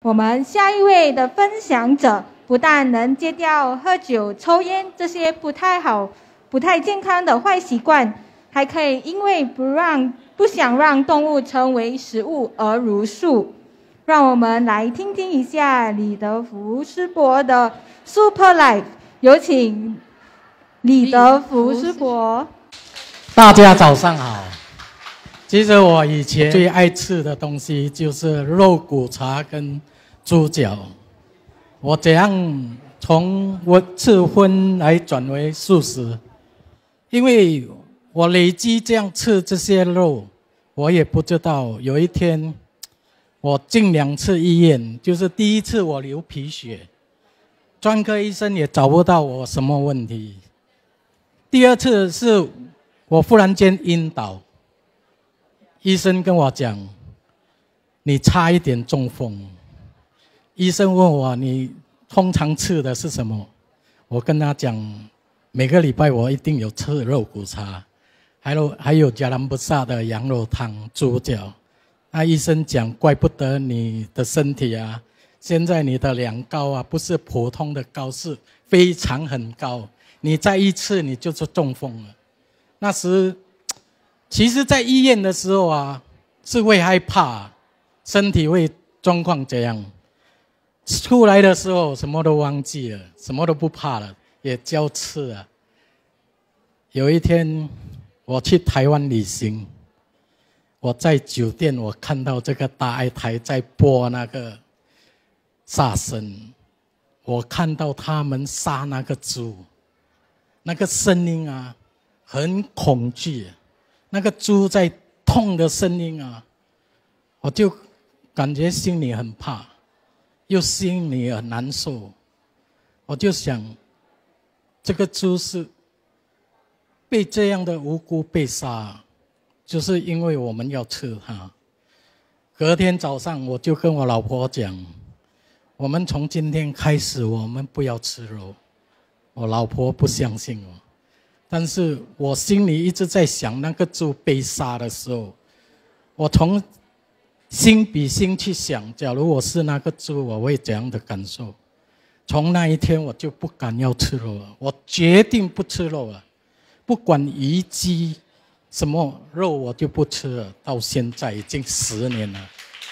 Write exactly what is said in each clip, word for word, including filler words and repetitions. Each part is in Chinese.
我们下一位的分享者不但能戒掉喝酒、抽烟这些不太好、不太健康的坏习惯，还可以因为不让不想让动物成为食物而茹素。让我们来听听一下李德福师伯的 Super Life， 有请李德福师伯。 大家早上好。其实我以前最爱吃的东西就是肉骨茶跟猪脚。我怎样从我吃荤来转为素食？因为我累积这样吃这些肉，我也不知道有一天我进两次医院，就是第一次我流皮血，专科医生也找不到我什么问题。第二次是我忽然间晕倒，医生跟我讲，你差一点中风。医生问我，你通常吃的是什么？我跟他讲，每个礼拜我一定有吃肉骨茶，还有还有加兰布萨的羊肉汤、猪脚。那医生讲，怪不得你的身体啊，现在你的两高啊，不是普通的高，是非常很高。你再一次你就是中风了。那时，其实在医院的时候啊，是会害怕，身体会状况这样。出来的时候什么都忘记了，什么都不怕了，也交吃了。有一天我去台湾旅行，我在酒店我看到这个大爱台在播那个杀生，我看到他们杀那个猪，那个声音啊很恐惧，那个猪在痛的声音啊，我就感觉心里很怕，又心里很难受。我就想，这个猪是被这样的无辜被杀，就是因为我们要吃它。隔天早上我就跟我老婆讲，我们从今天开始我们不要吃肉。我老婆不相信我，但是我心里一直在想，那个猪被杀的时候，我从心比心去想，假如我是那个猪，我会怎样的感受？从那一天我就不敢要吃肉了，我决定不吃肉了，不管鱼鸡什么肉我就不吃了。到现在已经十年了，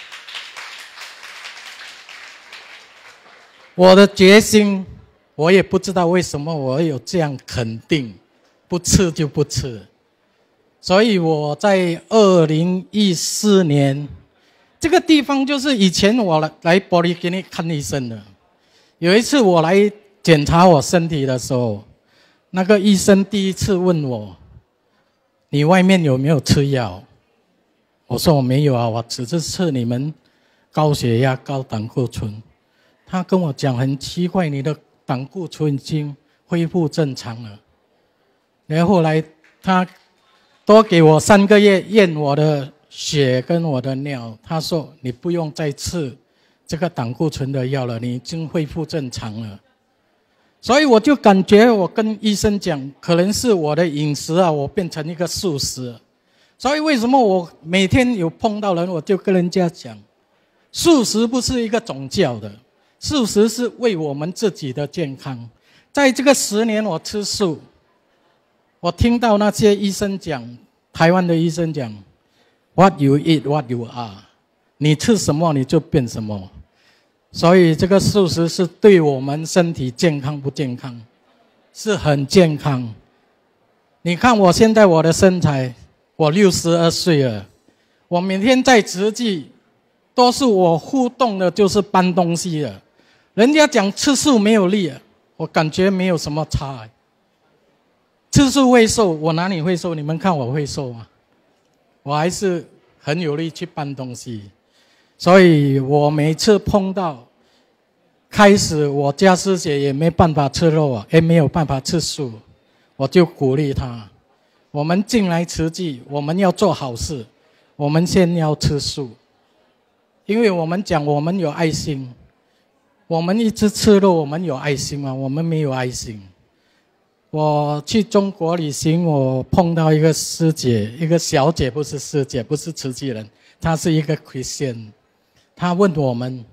我的决心，我也不知道为什么我有这样肯定，不吃就不吃。所以我在二零一四年。这个地方就是以前我来来玻璃给你看医生的。有一次我来检查我身体的时候，那个医生第一次问我，你外面有没有吃药？我说我没有啊，我只是吃你们高血压、高胆固醇。他跟我讲，很奇怪，你的胆固醇已经恢复正常了。然后后来他多给我三个月验我的血跟我的尿，他说你不用再吃这个胆固醇的药了，你已经恢复正常了。所以我就感觉，我跟医生讲，可能是我的饮食啊，我变成一个素食。所以为什么我每天有碰到人，我就跟人家讲，素食不是一个宗教的，素食是为我们自己的健康。在这个十年我吃素，我听到那些医生讲，台湾的医生讲，What you eat, what you are。你吃什么，你就变什么。所以这个素食是对我们身体健康不健康，是很健康。你看我现在我的身材，我六十二岁了，我每天在慈济，都是我互动的，就是搬东西的。人家讲吃素没有力，我感觉没有什么差。吃素会瘦，我哪里会瘦？你们看我会瘦吗？我还是很有力去搬东西。所以我每次碰到，开始我家师姐也没办法吃肉啊，也没有办法吃素，我就鼓励她，我们进来慈济，我们要做好事，我们先要吃素，因为我们讲我们有爱心，我们一直吃肉，我们有爱心吗？我们没有爱心。我去中国旅行，我碰到一个师姐，一个小姐，不是师姐，不是慈济人，她是一个 Christian。他问我们，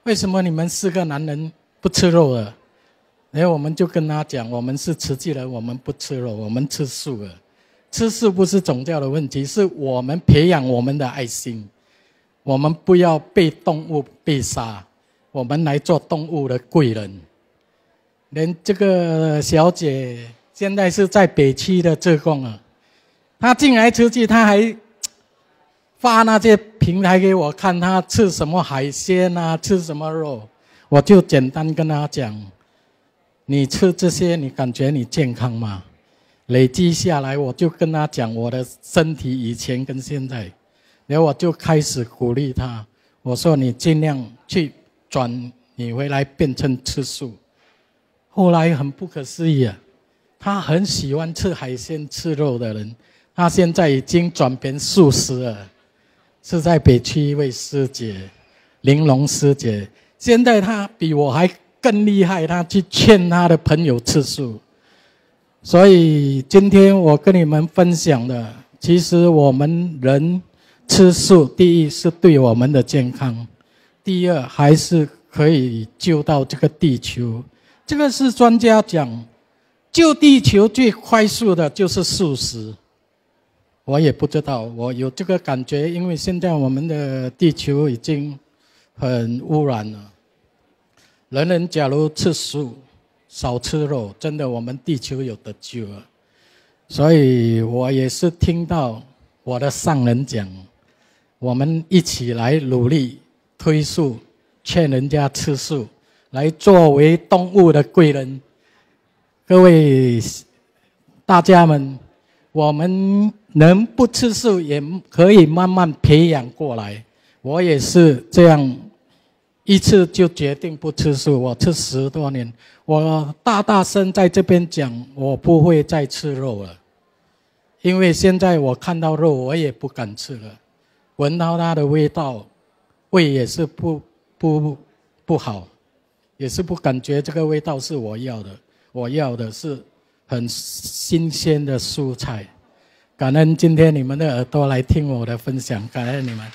为什么你们四个男人不吃肉了？然后我们就跟他讲，我们是慈济人，我们不吃肉，我们吃素了。吃素不是宗教的问题，是我们培养我们的爱心，我们不要被动物被杀，我们来做动物的贵人。连这个小姐现在是在北区的志工啊，她进来出去，她还发那些平台给我看，她吃什么海鲜啊，吃什么肉，我就简单跟她讲，你吃这些，你感觉你健康吗？累积下来，我就跟她讲我的身体以前跟现在，然后我就开始鼓励她，我说你尽量去转，你回来变成吃素。后来很不可思议啊，他很喜欢吃海鲜吃肉的人，他现在已经转变素食了，是在北区一位师姐，玲珑师姐，现在他比我还更厉害，他去劝他的朋友吃素。所以今天我跟你们分享的，其实我们人吃素，第一是对我们的健康，第二还是可以救到这个地球。这个是专家讲，救地球最快速的就是素食。我也不知道，我有这个感觉，因为现在我们的地球已经很污染了。人人假如吃素，少吃肉，真的我们地球有得救了。所以我也是听到我的上人讲，我们一起来努力推素，劝人家吃素，来作为动物的贵人。各位大家们，我们能不吃素也可以慢慢培养过来。我也是这样，一次就决定不吃素，我吃十多年，我大大声在这边讲，我不会再吃肉了，因为现在我看到肉我也不敢吃了，闻到它的味道，胃也是不不不好，也是不感觉这个味道是我要的，我要的是很新鲜的蔬菜。感恩今天你们的耳朵来听我的分享，感恩你们。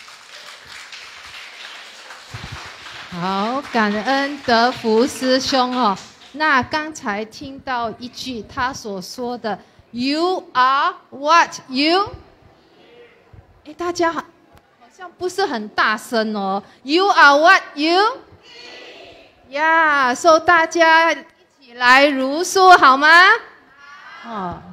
好，感恩德福师兄哦。那刚才听到一句他所说的 "You are what you"， 哎，大家好像不是很大声哦。You are what you， 呀， ，so 大家一起来如数好吗？哦。